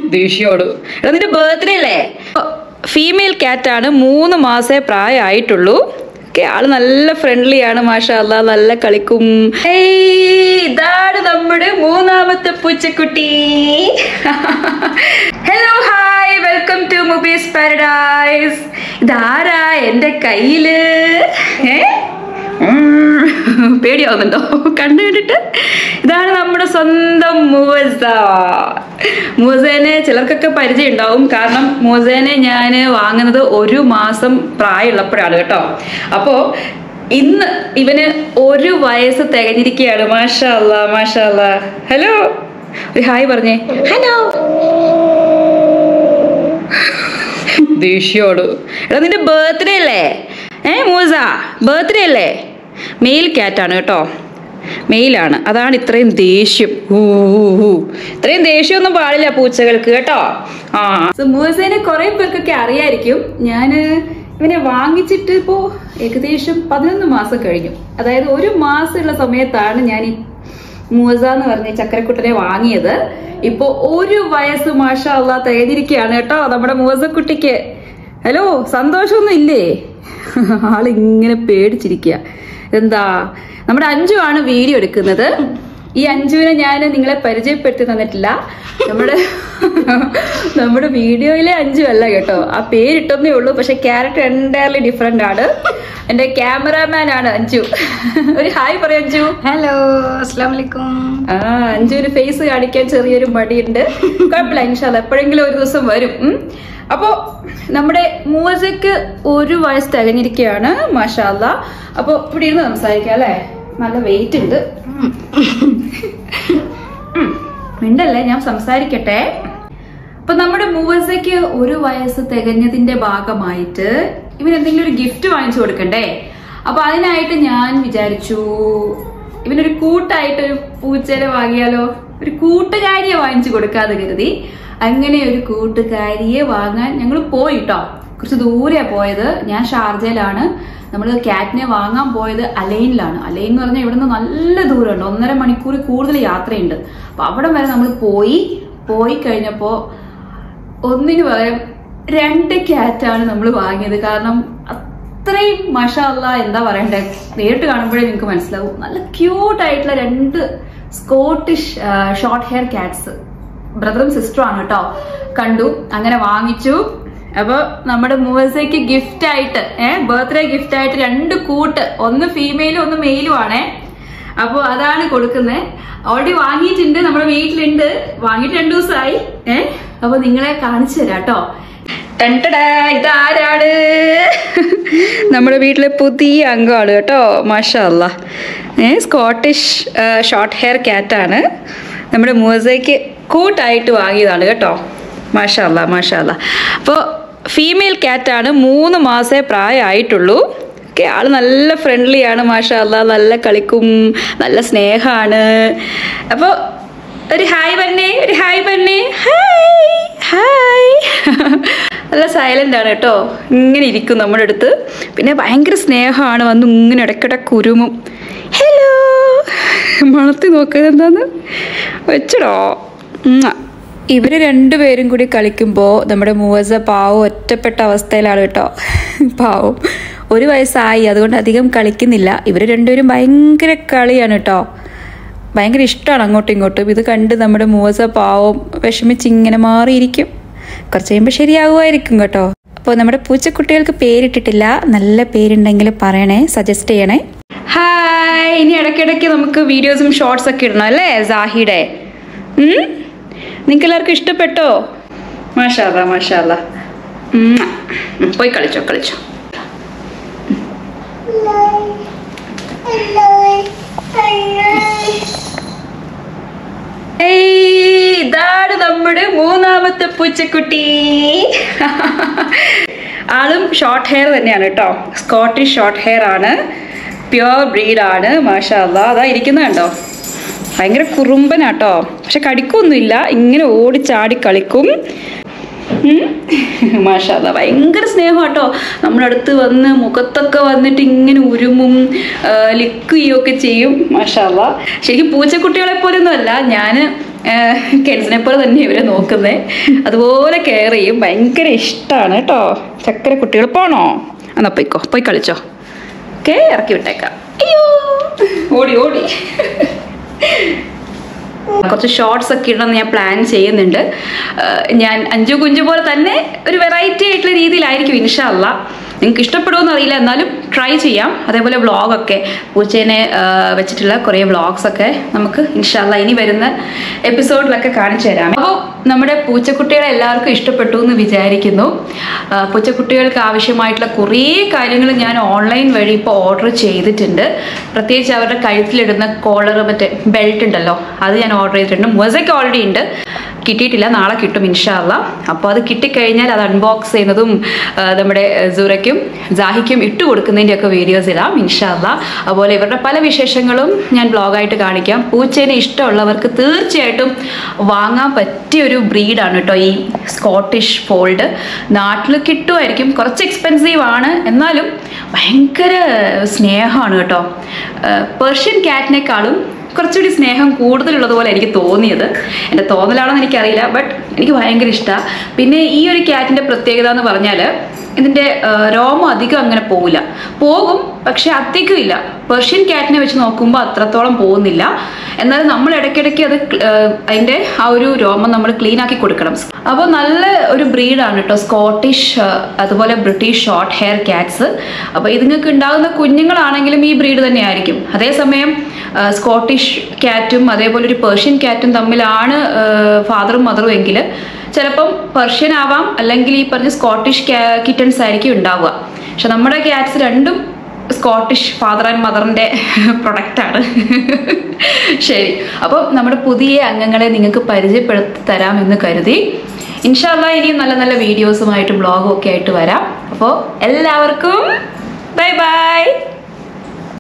ദേഷ്യോട്. എടാ നിന്റെ ബർത്ത്ഡേ അല്ലേ? ഫീമെയിൽ ക്യാറ്റാണ്, 3 മാസേ പ്രായമായിട്ടുള്ളൂ. ആള് നല്ല ഫ്രണ്ട്ലി ആണ്, മാഷാ അല്ലാ, നല്ല കളിക്കും. ഇതാണ് നമ്മുടെ 3ാമത്തെ പൂച്ചക്കുട്ടി. Hello hi, welcome to movies paradise. ഇതാരാ എന്റെ കയ്യില്? പേടിയാവുന്നുണ്ടോ കണ്ടു കണ്ടിട്ട്? ഇതാണ് നമ്മുടെ സ്വന്തം മൂസ. മൂസേനെ ചിലർക്കൊക്കെ പരിചയം ഉണ്ടാവും, കാരണം മൂസേനെ ഞാൻ വാങ്ങുന്നത് 1 മാസം പ്രായമുള്ളപ്പോഴാണ് കേട്ടോ. അപ്പോ ഇന്ന് ഇവന് 1 വയസ്സ് തികഞ്ഞിരിക്കുകയാണ്. മാഷാ അല്ലാ, മാഷാ അല്ലാ. ഹലോ, ഒരു ഹായ് പറഞ്ഞേ. ഹലോ. ദേഷ്യോട്. എടാ നിന്റെ ബർത്ത്ഡേ അല്ലേ? മൂസ ബർത്ത്ഡേ അല്ലേ? മെയിൽ ക്യാറ്റാണ് കേട്ടോ, മെയിലാണ്. അതാണ് ഇത്രയും ദേഷ്യം. ഇത്രയും ദേഷ്യമൊന്നും പാടില്ല പൂച്ചകൾക്ക് കേട്ടോ. മൂസേനെ കുറെ പേർക്കൊക്കെ അറിയായിരിക്കും. ഞാന് ഇവനെ വാങ്ങിച്ചിട്ട് ഇപ്പോ ഏകദേശം 11 മാസം കഴിഞ്ഞു. അതായത് 1 മാസമുള്ള സമയത്താണ് ഞാൻ ഈ മൂസ എന്ന് പറഞ്ഞ ചക്കരക്കുട്ടനെ വാങ്ങിയത്. ഇപ്പൊ 1 വയസ്സ് മാഷാ അല്ലാ തികഞ്ഞിരിക്കുകയാണ് കേട്ടോ നമ്മുടെ മൂസക്കുട്ടിക്ക്. ഹലോ, സന്തോഷമൊന്നും ഇല്ലേ? ആളിങ്ങനെ പേടിച്ചിരിക്കുക. എന്താ, നമ്മുടെ അഞ്ജു ആണ് വീഡിയോ എടുക്കുന്നത്. ഈ അഞ്ജുവിനെ ഞാൻ നിങ്ങളെ പരിചയപ്പെടുത്തി തന്നിട്ടില്ല. നമ്മുടെ വീഡിയോയിലെ അഞ്ജു അല്ല കേട്ടോ, ആ പേരിട്ടൊന്നേ ഉള്ളൂ. പക്ഷെ ക്യാരക്ടർ എൻറ്റയർലി ഡിഫറെന്റ് ആണ്. എന്റെ ക്യാമറാമാൻ ആണ് അഞ്ജു. ഒരു ഹായ് പറയാം അഞ്ജു. ഹലോ, അസ്സലാമു അലൈക്കും. അഞ്ജുവിന് ഫേസ് കാണിക്കാൻ ചെറിയൊരു മടിയുണ്ട്. കുഴപ്പമില്ല, ഇൻഷാ അല്ലാ എപ്പോഴെങ്കിലും ഒരു ദിവസം വരും. അപ്പോ നമ്മുടെ മൂസയ്ക്ക് 1 വയസ്സ് തികഞ്ഞിരിക്കുകയാണ്, മാഷാ അല്ലാ. അപ്പൊ ഇവിടെ ഇരുന്ന് സംസാരിക്കാം അല്ലെ? നല്ല വെയിറ്റ് ഉണ്ട്. മിണ്ടല്ലേ, ഞാൻ സംസാരിക്കട്ടെ. അപ്പൊ നമ്മുടെ മൂസയ്ക്ക് 1 വയസ്സ് തികഞ്ഞതിന്റെ ഭാഗമായിട്ട് ഇവന് എന്തെങ്കിലും ഒരു ഗിഫ്റ്റ് വാങ്ങിച്ചു കൊടുക്കണ്ടേ? അപ്പൊ അതിനായിട്ട് ഞാൻ വിചാരിച്ചു ഇവനൊരു കൂട്ടായിട്ടൊരു പൂച്ചേനെ വാങ്ങിയാലോ, ഒരു കൂട്ടുകാരിയെ വാങ്ങിച്ചു കൊടുക്കാതെ കരുതി. അങ്ങനെ ഒരു കൂട്ടുകാരിയെ വാങ്ങാൻ ഞങ്ങൾ പോയിട്ടോ. കുറച്ച് ദൂരെയാ പോയത്. ഞാൻ ഷാർജയിലാണ്. നമ്മൾ ക്യാറ്റിനെ വാങ്ങാൻ പോയത് അലൈനിലാണ്. അലൈൻ എന്ന് പറഞ്ഞാൽ ഇവിടുന്ന് നല്ല ദൂരമുണ്ട്, 1.5 മണിക്കൂർ കൂടുതൽ യാത്രയുണ്ട്. അപ്പൊ അവിടെ വരെ നമ്മൾ പോയി കഴിഞ്ഞപ്പോ ഒന്നിന് പകരം 2 ക്യാറ്റാണ് നമ്മൾ വാങ്ങിയത്. കാരണം അത്രയും മാഷാ അല്ലാ, എന്താ പറയണ്ടേ, നേരിട്ട് കാണുമ്പോഴേ നിങ്ങൾക്ക് മനസ്സിലാവും. നല്ല ക്യൂട്ട് ആയിട്ടുള്ള 2 സ്കോട്ടിഷ് ഷോർട്ട് ഹെയർ ക്യാറ്റ്സ്, ബ്രദറും സിസ്റ്ററും ആണ് കേട്ടോ. കണ്ടു, അങ്ങനെ വാങ്ങിച്ചു. അപ്പൊ നമ്മുടെ മൂസയ്ക്ക് ഗിഫ്റ്റ് ആയിട്ട് ബർത്ത്ഡേ ഗിഫ്റ്റ് ആയിട്ട് 2 കൂട്ട്, ഒന്ന് ഫീമെയിലും ഒന്ന് മെയിലും ആണേ. അപ്പൊ അതാണ് കൊടുക്കുന്നത്. ഓൾറെഡി വാങ്ങിയിട്ടുണ്ട്, നമ്മുടെ വീട്ടിലുണ്ട്. വാങ്ങിയിട്ട് 2 ദിവസമായി. അപ്പൊ നിങ്ങളെ കാണിച്ചു തരാം കേട്ടോ. ഇതാരാണ്? നമ്മുടെ വീട്ടിലെ പുതിയ അംഗമാണ് കേട്ടോ, മാഷാ അല്ലാ. സ്കോട്ടിഷ് ഷോർട്ട് ഹെയർ ക്യാറ്റാണ്. നമ്മുടെ മൂസയ്ക്ക് കൂട്ടായിട്ട് വാങ്ങിയതാണ് കേട്ടോ, മാഷാ അല്ലാ, മാഷാ അല്ലാ. അപ്പോൾ ഫീമെയിൽ ക്യാറ്റാണ്, 3 മാസേ പ്രായമായിട്ടുള്ളൂ. ആള് നല്ല ഫ്രണ്ട്ലി ആണ്, മാഷാ അല്ലാ, നല്ല കളിക്കും, നല്ല സ്നേഹമാണ്. അപ്പോൾ ഒരു ഹായ് പറഞ്ഞേ, ഒരു ഹായ് പറഞ്ഞേ. Hi hi. നല്ല സൈലന്റ് ആണ് കേട്ടോ, ഇങ്ങനെ ഇരിക്കും നമ്മുടെ അടുത്ത്. പിന്നെ ഭയങ്കര സ്നേഹമാണ്, വന്ന് ഇങ്ങനെ ഇടയ്ക്കിടയ്ക്ക് ഉരുമും. ഹലോ, മണത്തി നോക്കുക എന്താന്ന് വെച്ചടോ. ഇവര് 2 പേരും കൂടി കളിക്കുമ്പോൾ നമ്മുടെ മൂസ പാവം ഒറ്റപ്പെട്ട അവസ്ഥയിലാണ് കേട്ടോ. പാവം 1 വയസ്സായി, അതുകൊണ്ട് അധികം കളിക്കുന്നില്ല. ഇവര് 2 പേരും ഭയങ്കര കളിയാണ് കേട്ടോ, ഭയങ്കര ഇഷ്ടമാണ് അങ്ങോട്ടും ഇങ്ങോട്ടും. ഇത് കണ്ട് നമ്മുടെ മൂസ പാവം വിഷമിച്ച് ഇങ്ങനെ മാറിയിരിക്കും. കുറച്ച് കഴിയുമ്പോൾ ശരിയാകുമായിരിക്കും കേട്ടോ. അപ്പോൾ നമ്മുടെ പൂച്ചക്കുട്ടികൾക്ക് പേരിട്ടിട്ടില്ല. നല്ല പേരുണ്ടെങ്കിൽ പറയണേ, സജസ്റ്റ് ചെയ്യണേ. ഹായ്. ഇനി ഇടയ്ക്കിടയ്ക്ക് നമുക്ക് വീഡിയോസും ഷോർട്സ് ഒക്കെ ഇടണം അല്ലേ സാഹിയുടെ? നിങ്ങൾക്ക് എല്ലാവർക്കും ഇഷ്ടപ്പെട്ടോ? മാഷാ അല്ലാ, മാഷാ അല്ലാ. പോയി കളിച്ചോ. ഇതാണ് നമ്മുടെ 3ാമത്തെ പൂച്ചക്കുട്ടി. ആളും ഷോർട്ട് ഹെയർ തന്നെയാണ് കേട്ടോ, സ്കോട്ടിഷ് ഷോർട്ട് ഹെയർ ആണ്, പ്യുവർ ബ്രീഡാണ്, മാഷാ അല്ലാ. അതാ ഇരിക്കുന്നത് കണ്ടോ, ഭയങ്കര കുറുമ്പനാട്ടോ. പക്ഷെ കടിക്കൊന്നുമില്ല, ഇങ്ങനെ ഓടിച്ചാടി കളിക്കും. മാഷാ അല്ലാ, ഭയങ്കര സ്നേഹം കേട്ടോ. നമ്മുടെ അടുത്ത് വന്ന് മുഖത്തൊക്കെ വന്നിട്ട് ഇങ്ങനെ ഉരുമും ലിക്ക് ചെയ്യുകയൊക്കെ ചെയ്യും. മാഷാ അല്ലാ. ശരിക്കും പൂച്ചക്കുട്ടികളെ പോലൊന്നും അല്ല. ഞാൻ കെൻസിനെ പോലെ തന്നെ ഇവരെ നോക്കുന്നത്, അതുപോലെ കെയർ ചെയ്യും. ഭയങ്കര ഇഷ്ടമാണ് കേട്ടോ. ചക്കര കുട്ടികൾ പോണോ? എന്നാ പോയിക്കോ, പോയി കളിച്ചോ. ഓക്കെ, ഇറക്കി വിട്ടേക്കാം. അയ്യോ, ഓടി ഓടി. കുറച്ച് ഷോർട്സ് ഒക്കെ ഇടണമെന്ന് ഞാൻ പ്ലാൻ ചെയ്യുന്നുണ്ട്. ഞാൻ അഞ്ചു കുഞ്ചു പോലെ തന്നെ ഒരു വെറൈറ്റി ആയിട്ടുള്ള രീതിയിലായിരിക്കും ഇൻഷാ അല്ലാ. നിങ്ങൾക്ക് ഇഷ്ടപ്പെടുമെന്ന് അറിയില്ല, എന്നാലും ട്രൈ ചെയ്യാം. അതേപോലെ വ്ളോഗൊക്കെ, പൂച്ചേനെ വെച്ചിട്ടുള്ള കുറേ വ്ളോഗ്സൊക്കെ നമുക്ക് ഇൻഷാ അല്ലാ ഇനി വരുന്ന എപ്പിസോഡിലൊക്കെ കാണിച്ചു തരാം. അപ്പോൾ നമ്മുടെ പൂച്ചക്കുട്ടികളെ എല്ലാവർക്കും ഇഷ്ടപ്പെട്ടു എന്ന് വിചാരിക്കുന്നു. പൂച്ചക്കുട്ടികൾക്ക് ആവശ്യമായിട്ടുള്ള കുറേ കാര്യങ്ങൾ ഞാൻ ഓൺലൈൻ വഴി ഇപ്പോൾ ഓർഡർ ചെയ്തിട്ടുണ്ട്. പ്രത്യേകിച്ച് അവരുടെ കഴുത്തിലിടുന്ന കോളർ, മറ്റേ ബെൽറ്റ് ഉണ്ടല്ലോ, അത് ഞാൻ ഓർഡർ ചെയ്തിട്ടുണ്ട്. മുസയ്ക്ക് ഓൾറെഡി ഉണ്ട്, കിട്ടിയിട്ടില്ല, നാളെ കിട്ടും ഇൻഷാ അല്ലാ. അപ്പോൾ അത് കിട്ടിക്കഴിഞ്ഞാൽ അത് അൺബോക്സ് ചെയ്യുന്നതും നമ്മുടെ സൂറയ്ക്കും ജാഹിക്കും ഇട്ട് കൊടുക്കുന്നതിൻ്റെയൊക്കെ വീഡിയോസ് ഇടാം ഇൻഷാ അല്ലാ. അതുപോലെ ഇവരുടെ പല വിശേഷങ്ങളും ഞാൻ ബ്ലോഗായിട്ട് കാണിക്കാം. പൂച്ചേനെ ഇഷ്ടമുള്ളവർക്ക് തീർച്ചയായിട്ടും വാങ്ങാൻ പറ്റിയൊരു ബ്രീഡാണ് കേട്ടോ ഈ സ്കോട്ടിഷ് ഫോൾഡ്. നാട്ടിൽ കിട്ടുമായിരിക്കും, കുറച്ച് എക്സ്പെൻസീവ് ആണ്, എന്നാലും ഭയങ്കര സ്നേഹമാണ് കേട്ടോ. പേർഷ്യൻ ക്യാറ്റിനേക്കാളും കുറച്ചുകൂടി സ്നേഹം കൂടുതലുള്ളതുപോലെ എനിക്ക് തോന്നിയത്. എൻ്റെ തോന്നലാണെന്ന് എനിക്കറിയില്ല, ബട്ട് എനിക്ക് ഭയങ്കര ഇഷ്ടമാണ്. പിന്നെ ഈ ഒരു ക്യാറ്റിൻ്റെ പ്രത്യേകത എന്ന് പറഞ്ഞാൽ ഇതിൻ്റെ രോമം അധികം അങ്ങനെ പോകില്ല, പോകും പക്ഷെ അധികം ഇല്ല. പേർഷ്യൻ ക്യാറ്റിനെ വെച്ച് നോക്കുമ്പോൾ അത്രത്തോളം പോകുന്നില്ല. എന്നാൽ നമ്മൾ ഇടയ്ക്കിടയ്ക്ക് അത് അതിൻ്റെ ആ ഒരു രോമം നമ്മൾ ക്ലീൻ ആക്കി കൊടുക്കണം. അപ്പോൾ നല്ല ഒരു ബ്രീഡാണ് കേട്ടോ സ്കോട്ടിഷ്, അതുപോലെ ബ്രിട്ടീഷ് ഷോർട്ട് ഹെയർ ക്യാറ്റ്സ്. അപ്പോൾ ഇതുങ്ങൾക്ക് ഉണ്ടാകുന്ന കുഞ്ഞുങ്ങളാണെങ്കിലും ഈ ബ്രീഡ് തന്നെയായിരിക്കും. അതേസമയം സ്കോട്ടിഷ് ക്യാറ്റും അതേപോലെ ഒരു പേർഷ്യൻ ക്യാറ്റും തമ്മിലാണ് ഫാദറും മദറും എങ്കിൽ ചിലപ്പം പെർഷ്യൻ ആവാം, അല്ലെങ്കിൽ ഈ പറഞ്ഞ സ്കോട്ടിഷ് കിറ്റൻസ് ആയിരിക്കും ഉണ്ടാവുക. പക്ഷെ നമ്മുടെ ക്യാറ്റ്സ് രണ്ടും സ്കോട്ടിഷ് ഫാദർ ആൻഡ് മദറിൻ്റെ പ്രൊഡക്റ്റാണ്. ശരി, അപ്പം നമ്മുടെ പുതിയ അംഗങ്ങളെ നിങ്ങൾക്ക് പരിചയപ്പെടുത്തി തരാമെന്ന് കരുതി. ഇൻഷാ അല്ലാ ഇനിയും നല്ല നല്ല വീഡിയോസുമായിട്ട് ബ്ലോഗും ഒക്കെ ആയിട്ട് വരാം. അപ്പോൾ എല്ലാവർക്കും ബൈ ബൈ.